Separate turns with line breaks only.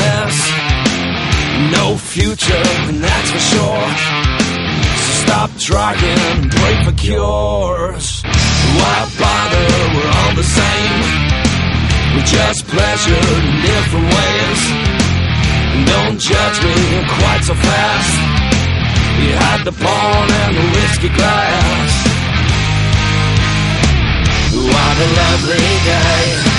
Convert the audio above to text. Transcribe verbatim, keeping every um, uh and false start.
this. No future, and that's for sure. So stop trying and pray for cures. Why bother? We're all the same. We're just pleasured in different ways. Don't judge me quite so fast. You had the porn and the whiskey glass. What a lovely day.